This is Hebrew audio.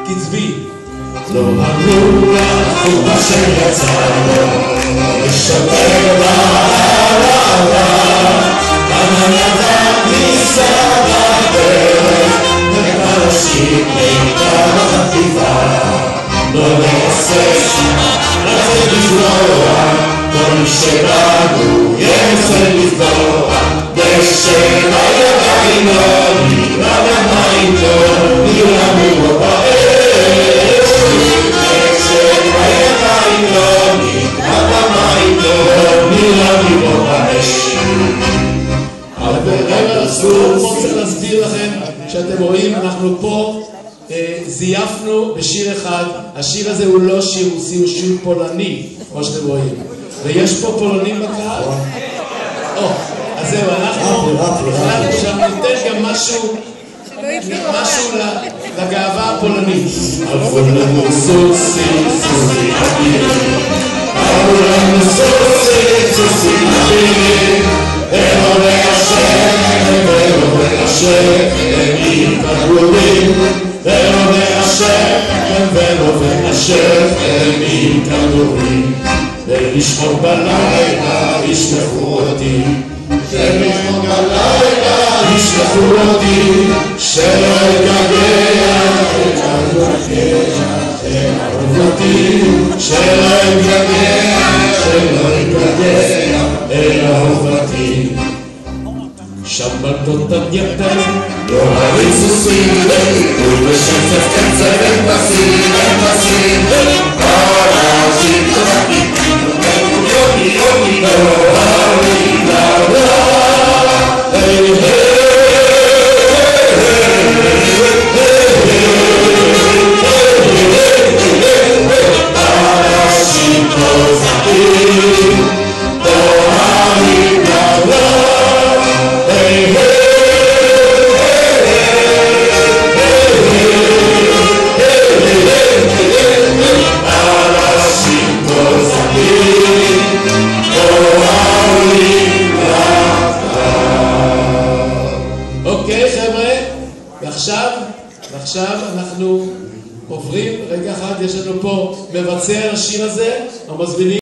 קצבי. לא הרוח הוא אשר יצא לו, לשבר בערבה, ענן ידם ניסה בדרך, ופרשית מיתה בחטיבה. לא להסס, רצה לפגוע, כל מי שבנו ירצה לפגוע. דשא בידיים לא נראה במים לא נראה בו באש. דשא בידיים לא נראה במים לא נראה בו באש. אבל אני רוצה להסביר לכם שאתם רואים, אנחנו פה זייפנו בשיר אחד. השיר הזה הוא לא שיר רוסי, הוא שיר פולני, כמו שאתם רואים. ויש פה פולנים בקהל? אז זהו, אנחנו החלטנו שניתן גם משהו לגאווה הפולנית. אמרו לנו סוסי, סוסי אבירים, אמרו לנו סוסי, סוסי אבירים, אלוהי השם, אלוהי השם, הם כדורים, אלוהי השם, אלוהי השם, הם כדורים. ולשמור בלילה ישלחו אותי, ולשמור בלילה ישלחו אותי, שלא יתגעגע אל אהובתי, שלא יתגעגע אל אהובתי. שבתות עד יתר לא הריצו סביבי, ובשצף קצר הם פסים, הם פסים, אנשים צוחקים. ועכשיו אנחנו עוברים, רגע אחד, יש לנו פה מבצע השיר הזה, המזמינים